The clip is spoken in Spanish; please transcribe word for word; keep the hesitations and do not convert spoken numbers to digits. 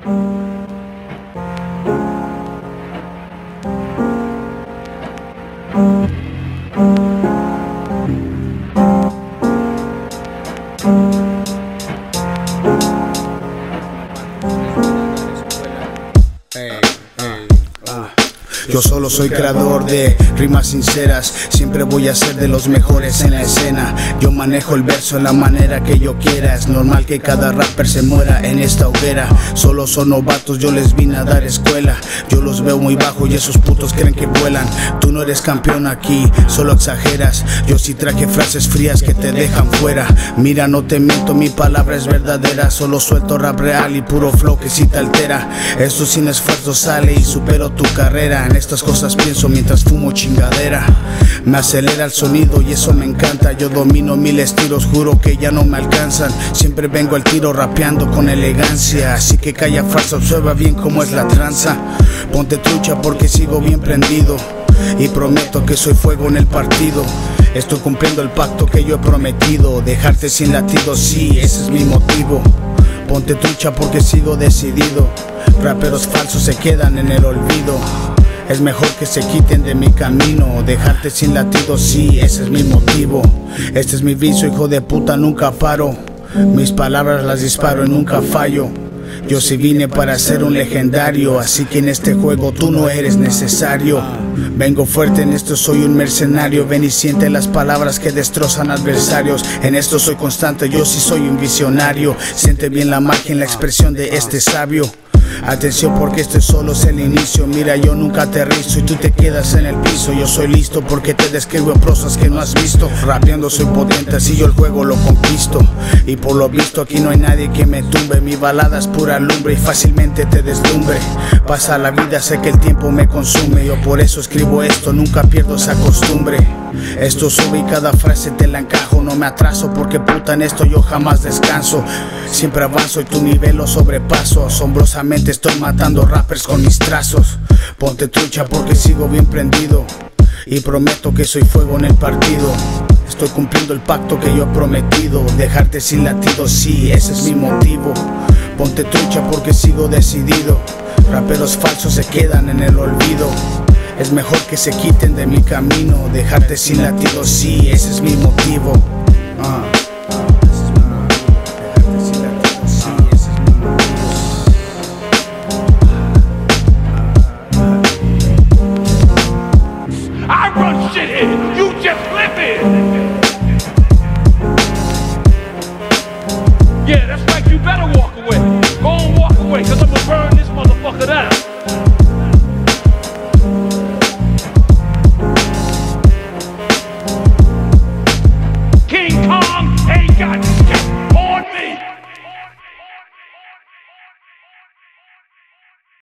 Yo solo soy creador de rimas sinceras, siempre voy a ser de los mejores en la escena. Yo manejo el verso en la manera que yo quiera. Es normal que cada rapper se muera en esta hoguera. Solo son novatos, yo les vine a dar escuela. Yo los veo muy bajo y esos putos creen que vuelan. Tú no eres campeón aquí, solo exageras. Yo sí traje frases frías que te dejan fuera. Mira, no te miento, mi palabra es verdadera. Solo suelto rap real y puro flow que sí te altera. Esto sin esfuerzo sale y supero tu carrera. En estas cosas pienso mientras fumo chingadera. Me acelera el sonido y eso me encanta. Yo domino mil estilos, juro que ya no me alcanzan. Siempre vengo al tiro rapeando con elegancia. Así que calla farsa, observa bien cómo es la tranza. Ponte trucha porque sigo bien prendido y prometo que soy fuego en el partido. Estoy cumpliendo el pacto que yo he prometido. Dejarte sin latidos, sí, ese es mi motivo. Ponte trucha porque sigo decidido. Raperos falsos se quedan en el olvido. Es mejor que se quiten de mi camino. Dejarte sin latidos, sí, ese es mi motivo. Este es mi vicio, hijo de puta, nunca paro. Mis palabras las disparo y nunca fallo. Yo sí vine para ser un legendario, así que en este juego tú no eres necesario. Vengo fuerte, en esto soy un mercenario. Ven y siente las palabras que destrozan adversarios. En esto soy constante, yo sí soy un visionario. Siente bien la magia en la expresión de este sabio. Atención porque este solo es el inicio. Mira, yo nunca aterrizo y tú te quedas en el piso. Yo soy listo porque te describo en prosas que no has visto. Rapeando soy potente, así yo el juego lo conquisto. Y por lo visto aquí no hay nadie que me tumbe. Mi balada es pura lumbre y fácilmente te deslumbre. Pasa la vida, sé que el tiempo me consume. Yo por eso escribo esto, nunca pierdo esa costumbre. Esto sube y cada frase te la encajo. No me atraso porque puta en esto yo jamás descanso. Siempre avanzo y tu nivel lo sobrepaso. Asombrosamente estoy matando rappers con mis trazos. Ponte trucha porque sigo bien prendido y prometo que soy fuego en el partido. Estoy cumpliendo el pacto que yo he prometido. Dejarte sin latidos, sí, ese es mi motivo. Ponte trucha porque sigo decidido. Raperos falsos se quedan en el olvido. Es mejor que se quiten de mi camino. Dejarte sin latidos, sí, ese es mi motivo. uh. Shit here. You just flip it. Yeah, that's right. You better walk away. Go on, walk away, cause I'm gonna burn